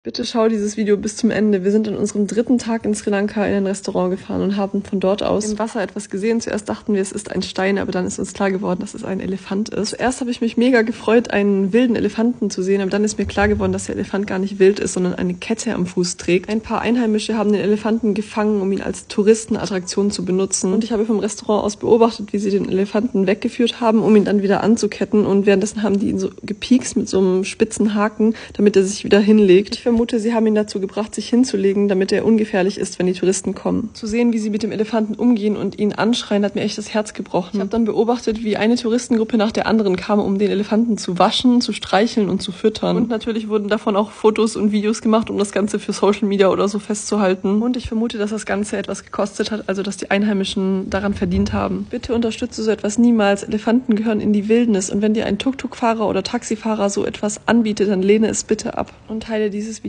Bitte schau dieses Video bis zum Ende. Wir sind an unserem 3. Tag in Sri Lanka in ein Restaurant gefahren und haben von dort aus im Wasser etwas gesehen. Zuerst dachten wir, es ist ein Stein, aber dann ist uns klar geworden, dass es ein Elefant ist. Zuerst habe ich mich mega gefreut, einen wilden Elefanten zu sehen, aber dann ist mir klar geworden, dass der Elefant gar nicht wild ist, sondern eine Kette am Fuß trägt. Ein paar Einheimische haben den Elefanten gefangen, um ihn als Touristenattraktion zu benutzen. Und ich habe vom Restaurant aus beobachtet, wie sie den Elefanten weggeführt haben, um ihn dann wieder anzuketten. Und währenddessen haben die ihn so gepiekst mit so einem spitzen Haken, damit er sich wieder hinlegt. Ich vermute, sie haben ihn dazu gebracht, sich hinzulegen, damit er ungefährlich ist, wenn die Touristen kommen. Zu sehen, wie sie mit dem Elefanten umgehen und ihn anschreien, hat mir echt das Herz gebrochen. Ich habe dann beobachtet, wie eine Touristengruppe nach der anderen kam, um den Elefanten zu waschen, zu streicheln und zu füttern. Und natürlich wurden davon auch Fotos und Videos gemacht, um das Ganze für Social Media oder so festzuhalten. Und ich vermute, dass das Ganze etwas gekostet hat, also dass die Einheimischen daran verdient haben. Bitte unterstütze so etwas niemals. Elefanten gehören in die Wildnis und wenn dir ein Tuk-Tuk-Fahrer oder Taxifahrer so etwas anbietet, dann lehne es bitte ab und teile dieses